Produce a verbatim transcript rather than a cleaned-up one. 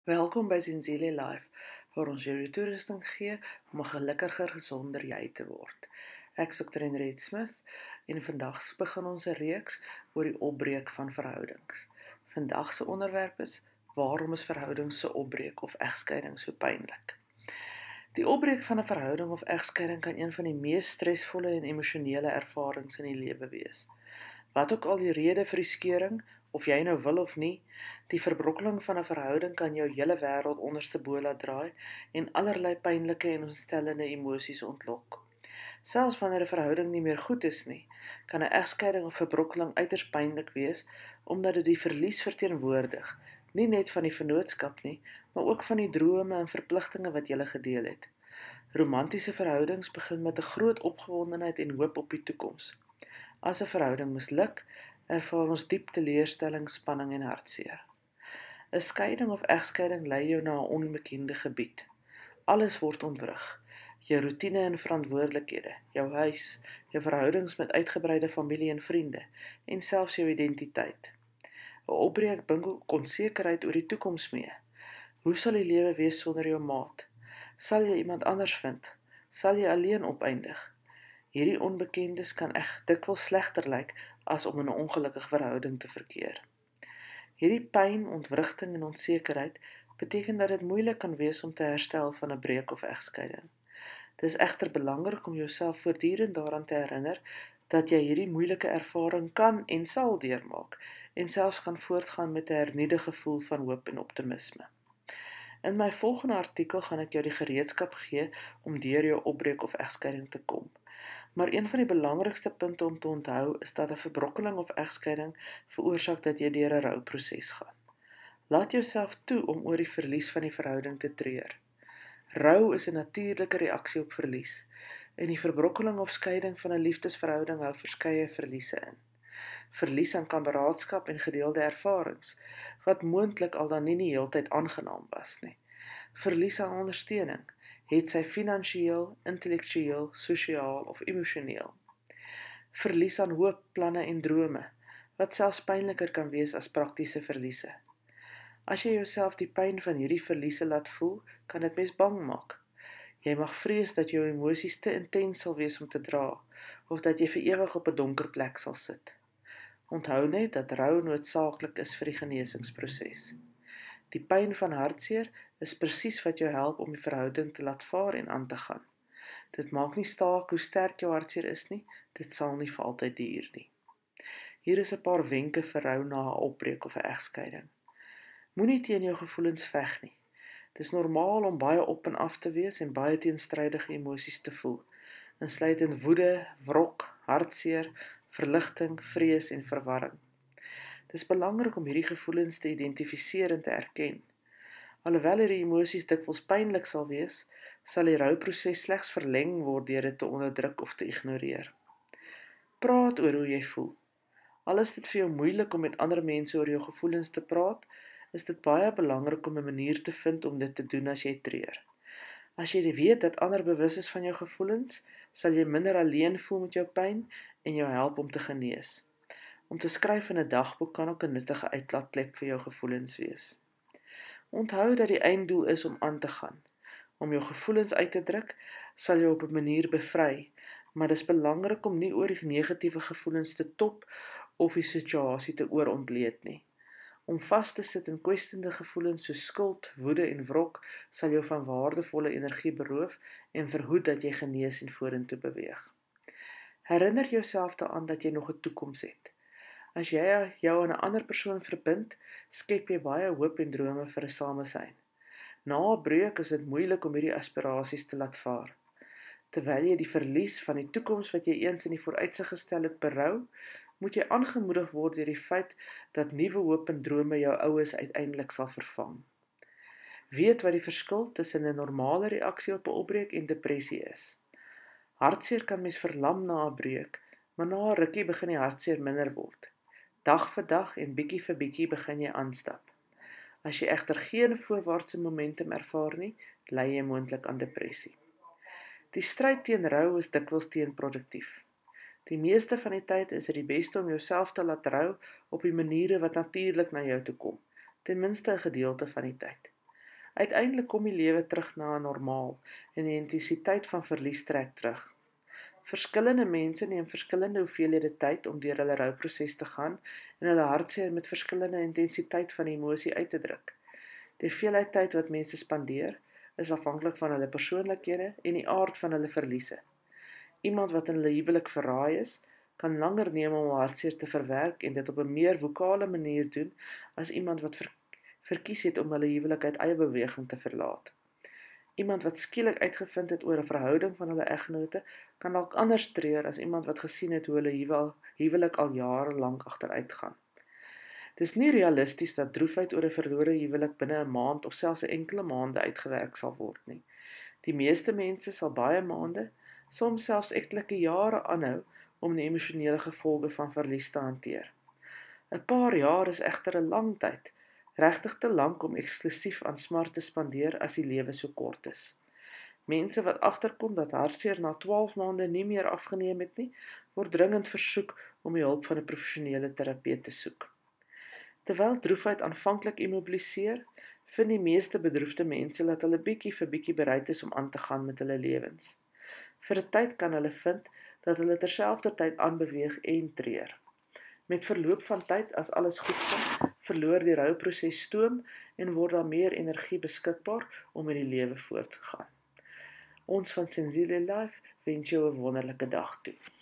Welkom by Zenzele Life, waar ons jou die toerusting gee om 'n gelukkiger, gesonder jy te word. Ek is dokter Henriette Smith en vandag begin ons 'n reeks oor die opbreek van verhoudings. Vandag se onderwerp is: waarom is verhoudings so opbreek of egskeiding so pynlik? Die opbreek van 'n verhouding of egskeiding kan een van die mees stresvolle en emosionele ervarings in die lewe wees. Wat ook al die rede vir die skeuring, of jy nou wil of nie, die verbrokkeling van 'n verhouding kan jou hele wêreld onderste bo laat draai en allerlei pynlike en ontstellende emosies ontlok. Selfs wanneer 'n verhouding nie meer goed is nie, kan 'n egskeiding of verbrokkeling uiters pynlik wees, omdat dit die verlies verteenwoordig, nie net van die vennootskap nie, maar ook van die drome en verpligtinge wat jy gedeel het. Romantiese verhoudings begin met 'n groot opgewondenheid en hoop op die toekoms. As 'n verhouding misluk, ervaar ons diep teleurstelling, spanning en hartseer. 'n Skeiding of egskeiding lei jou na 'n onbekende gebied. Alles word ontwrig. Jou roetine en verantwoordelikhede, jou huis, jou verhoudings met uitgebreide familie en vriende, en selfs jou identiteit. 'n Opbreek bring ook onsekerheid oor die toekoms mee. Hoe sal die lewe wees sonder jou maat? Sal jy iemand anders vind? Sal jy alleen opeindig? Hierdie onbekendes kan echt dikwels slegter lyk as om in 'n ongelukkige verhouding te verkeer. Hierdie pyn, ontwrigting en onsekerheid beteken dat dit moeilik kan wees om te herstel van 'n breuk of egskeiding. Dit is egter belangrik om jouself voortdurend daaraan te herinner dat jy hierdie moeilike ervaring kan en sal deurmaak en selfs kan voortgaan met 'n hernuide gevoel van hoop en optimisme. In my volgende artikel gaan ek jou die gereedskap gee om deur jou opbreek of egskeiding te kom. Maar een van die belangrikste punte om te onthou is dat 'n verbrokkeling of egskeiding veroorsaak dat jy deur 'n rouproses gaan. Laat jouself toe om oor die verlies van die verhouding te treur. Rou is 'n natuurlike reaksie op verlies, en die verbrokkeling of skeiding van 'n liefdesverhouding hou verskeie verliese in. Verlies aan kameraadskap en gedeelde ervarings, wat moontlik al dan nie die heeltyd aangenaam was nie. Verlies aan ondersteuning, het sy finansiëel, intellektueel, sosiaal of emosioneel. Verlies aan hoop, planne en drome, wat selfs pynliker kan wees as praktiese verliese. As jy jouself die pyn van hierdie verliese laat voel, kan dit mens bang maak. Jy mag vrees dat jou emosies te intens sal wees om te dra, of dat jy vir ewig op 'n donker plek sal sit. Onthou net dat rou noodsaaklik is vir die genesingsproses. Die pyn van hartseer is presies wat jou help om die verhouding te laat vaar en aan te gaan. Dit maak nie staak hoe sterk jou hartseer is nie, dit sal nie vir altyd duur nie. Hier is 'n paar wenke vir rou na 'n opbreek of 'n egskeiding. Moenie teen jou gevoelens veg nie. Dit is normaal om baie op en af te wees en baie teenstrydige emosies te voel, insluitend woede, wrok, hartseer, verligting, vrees en verwarring. Dit is belangrik om hierdie gevoelens te identifiseer en te erken. Alhoewel hierdie emosies dikwels pynlik sal wees, sal die rouproses slegs verleng word deur dit te onderdruk of te ignoreer. Praat oor hoe jy voel. Al is dit vir jou moeilik om met ander mense oor jou gevoelens te praat, is dit baie belangrik om 'n manier te vind om dit te doen as jy treur. As jy weet dat ander bewus is van jou gevoelens, sal jy minder alleen voel met jou pyn en jou help om te genees. Om te skryf in 'n dagboek kan ook 'n nuttige uitlaatklep vir jou gevoelens wees. Onthou dat die einddoel is om aan te gaan. Om jou gevoelens uit te druk, sal jou op 'n manier bevry, maar dit is belangrik om nie oor die negatiewe gevoelens te top of die situasie te oorontleed nie. Om vas te sit in kwestende gevoelens soos skuld, woede en wrok sal jou van waardevolle energie beroof en verhoed dat jy genees en vorentoe beweeg. Herinner jouself daaraan dat jy nog 'n toekoms het. As jy jou aan 'n ander persoon verbind, skep jy baie hoop en drome vir 'n samesyn. Na 'n breuk is dit moeilik om hierdie aspirasies te laat vaar. Terwyl jy die verlies van die toekoms wat jy eens in die vooruitsig gestel het berou, moet jy aangemoedig word deur die feit dat nuwe hoop en drome jou oues uiteindelik sal vervang. Weet wat die verskil tussen 'n normale reaksie op 'n opbreek en depressie is. Hartseer kan mens verlam na 'n breuk, maar na 'n rukkie begin die hartseer minder word. Dag vir dag en bietjie vir bietjie begin jy aanstap. As jy egter geen voorwaartse momentum ervaar nie, ly jy moontlik aan depressie. Die stryd teen rou is dikwels teenproduktief. Die meeste van die tyd is dit die beste om jouself te laat rou op die maniere wat natuurlik na jou toe kom, ten minste 'n gedeelte van die tyd. Uiteindelik kom die lewe terug na 'n normaal en die intensiteit van verlies trek terug. Verskillende mense neem verskillende hoeveelhede tyd om deur hulle rouproses te gaan en hulle hartseer met verskillende intensiteit van emosie uit te druk. Die hoeveelheid tyd wat mense spandeer, is afhanklik van hulle persoonlikhede en die aard van hulle verliese. Iemand wat in hulle huwelik verraai is, kan langer neem om hartseer te verwerk en dit op 'n meer vokale manier doen as iemand wat ver verkies het om hulle huwelik uit eie beweging te verlaat. Iemand wat skielik uitgevind het oor 'n verhouding van hulle eggenote, kan dalk anders treur as iemand wat gesien het hoe hulle huwelik al jare lank agteruit gaan. Dis nie realisties dat droefheid oor 'n verlore huwelik binne 'n maand of selfs 'n enkele maande uitgewerk sal word nie. Die meeste mense sal baie maande, soms selfs etlike jare aanhou om die emosionele gevolge van verlies te hanteer. 'n Paar jaar is egter 'n lang tyd, regtig te lank om eksklusief aan smart te spandeer as die lewe so kort is. Mense wat agterkom dat hartseer na twaalf maande nie meer afgeneem het nie, word dringend versoek om die hulp van 'n professionele terapeut te soek. Terwyl droefheid aanvanklik immobiliseer, vind die meeste bedroefde mense dat hulle bietjie vir bietjie bereid is om aan te gaan met hulle lewens. Vir 'n tyd kan hulle vind dat hulle terselfdertyd aanbeweeg en treur. Met verloop van tyd, as alles goed gaan, verloor die rouproses stoom en word daar meer energie beskikbaar om met die lewe voort te gaan. Ons van Senzile Life wens jou 'n wonderlike dag toe.